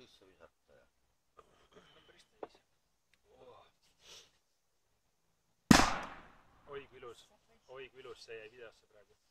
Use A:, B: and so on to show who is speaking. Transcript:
A: sisse visata ja
B: on päris täis. Oi kui ilus, see jäi videosse praegu.